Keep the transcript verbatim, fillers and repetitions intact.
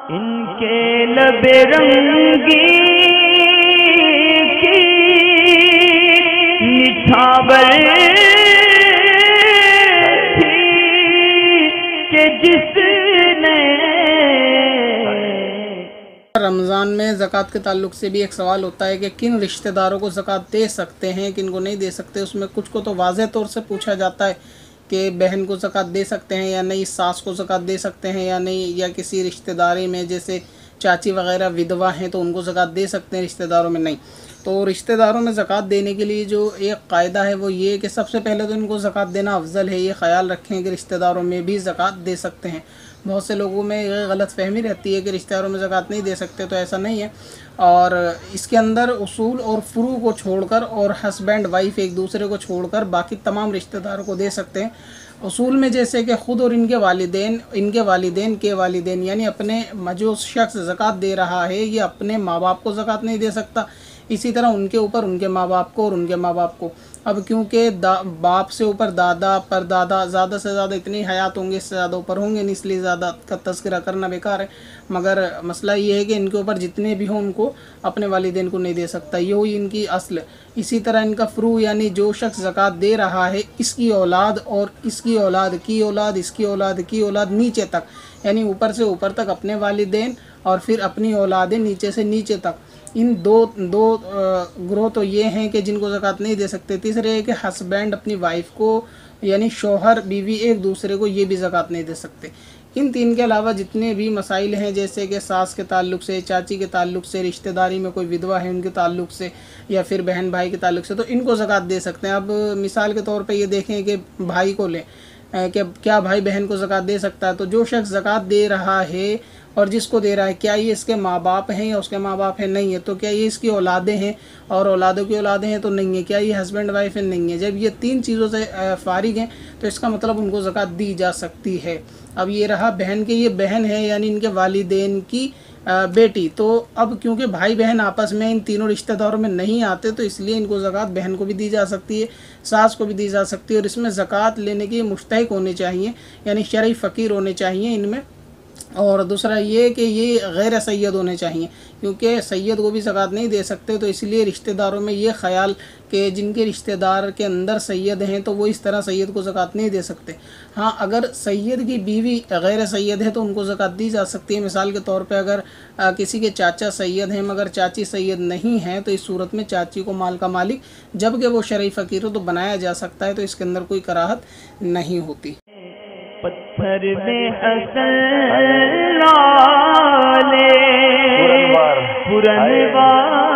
ان کے لب رنگی کی نچھاور تھی کہ جس نے رمضان میں زکوٰۃ کے تعلق سے بھی ایک سوال ہوتا ہے کہ کن رشتہ داروں کو زکوٰۃ دے سکتے ہیں، کن کو نہیں دے سکتے۔ اس میں کچھ کو تو واضح طور سے پوچھا جاتا ہے کہ بہن کو زکوٰۃ دے سکتے ہیں یا نہیں، ساس کو زکوٰۃ دے سکتے ہیں یا نہیں، یا کسی رشتہ داری میں جیسے چاچی وغیرہ ودوا ہیں تو ان کو زکوٰۃ دے سکتے ہیں، رشتہ داروں میں نہیں۔ تو رشتہ داروں میں زکوٰۃ دینے کے لیے جو ایک قاعدہ ہے وہ یہ کہ سب سے پہلے تو ان کو زکوٰۃ دینا افضل ہے۔ یہ خیال رکھیں کہ رشتہ داروں میں بھی زکوٰۃ دے سکتے ہیں۔ بہت سے لوگوں میں یہ غلط فہمی رہتی ہے کہ رشتہ داروں میں زکوٰۃ نہیں دے سکتے، تو ایسا نہیں ہے۔ اور اس کے اندر اصول اور فروع کو چھوڑ کر اور ہسبینڈ وائف ایک دوسرے کو چھوڑ کر باقی تمام رشتہ داروں کو دے سکتے ہیں۔ اصول میں جیسے کہ خود اور ان کے والدین ان کے والدین کے والدین یعنی اپنے جو شخص زکوٰۃ دے رہا ہے یہ اپنے ماں باپ کو زکوٰۃ نہیں دے سکتا، اسی طرح ان کے اوپر ان کے ماں باپ کو اور ان کے ماں باپ کو۔ اب کیونکہ دا باپ سے اوپر دادا پر دادا زیادہ سے زیادہ اتنی حیات ہوں گے، اس سے زیادہ اوپر ہوں گے، اس لیے زیادہ کا تذکرہ کرنا بیکار ہے۔ مگر مسئلہ یہ ہے کہ ان کے اوپر جتنے بھی ہوں ان کو اپنے والدین کو نہیں دے سکتا، یہ ہوئی ان کی اصل۔ اسی طرح ان کا فروع یعنی جو شخص زکوٰۃ دے رہا ہے اس کی اولاد اور اس کی اولاد کی اولاد اس کی اولاد کی اولاد نیچے تک، یعنی اوپر سے اوپر تک اپنے والدین اور پھر اپنی اولادیں نیچے سے نیچے تک، ان دو دو گروہ تو یہ ہیں کہ جن کو زکوٰۃ نہیں دے سکتے۔ تیسرے ہے کہ ہسبینڈ اپنی وائف کو یعنی شوہر بیوی ایک دوسرے کو یہ بھی زکوٰۃ نہیں دے سکتے۔ ان تین کے علاوہ جتنے بھی مسائل ہیں جیسے کہ ساس کے تعلق سے، چاچی کے تعلق سے، رشتہ داری میں کوئی ودوا ہے ان کے تعلق سے، یا پھر بہن بھائی کے تعلق سے، تو ان کو زکوٰۃ دے سکتے ہیں۔ اب مثال کے طور پہ یہ دیکھیں کہ بھائی کو لیں کہ کیا بھائی بہن کو زکوٰۃ دے سکتا ہے، تو جو شخص زکوٰۃ دے رہا ہے اور جس کو دے رہا ہے کیا یہ اس کے ماں باپ ہیں یا اس کے ماں باپ ہیں؟ نہیں ہے۔ تو کیا یہ اس کی اولادیں ہیں اور اولادوں کی اولادیں ہیں؟ تو نہیں ہے۔ کیا یہ ہسبینڈ وائف ہیں؟ نہیں ہے۔ جب یہ تین چیزوں سے فارغ ہیں تو اس کا مطلب ان کو زکوٰۃ دی جا سکتی ہے۔ اب یہ رہا بہن کے، یہ بہن ہے یعنی ان کے والدین کی بیٹی، تو اب کیونکہ بھائی بہن آپس میں ان تینوں رشتہ داروں میں نہیں آتے تو اس لیے ان کو زکوٰۃ بہن کو بھی دی جا سکتی ہے، ساس کو بھی دی جا سکتی ہے، اور اس میں زکوٰۃ لینے کے مستحق ہونے چاہیے یعنی شرعی فقیر ہونے چاہیے ان میں۔ اور دوسرا یہ کہ یہ غیر سید ہونے چاہیے، کیونکہ سید کو بھی زکوٰۃ نہیں دے سکتے، تو اس لیے رشتہ داروں میں یہ خیال کہ جن کے رشتہ دار کے اندر سید ہیں تو وہ اس طرح سید کو زکوٰۃ نہیں دے سکتے۔ ہاں اگر سید کی بیوی غیر سید ہے تو ان کو زکوٰۃ دی جا سکتی ہے۔ مثال کے طور پہ اگر کسی کے چاچا سید ہیں مگر چاچی سید نہیں ہیں تو اس صورت میں چاچی کو مال کا مالک جبکہ وہ شرعی فقیر ہو تو بنایا جا سکتا ہے، تو اس کے اندر کوئی کراہت نہیں ہوتی۔ پتھر میں حسن لالے پرنوار